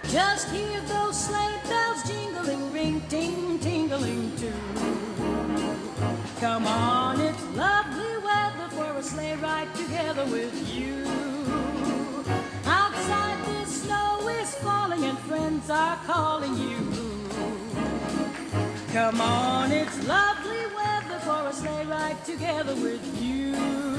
Just hear those sleigh bells jingling, ring, ting, tingling too. Come on, it's lovely weather for a sleigh ride together with you. Outside the snow is falling and friends are calling you. Come on, it's lovely weather for a sleigh ride together with you.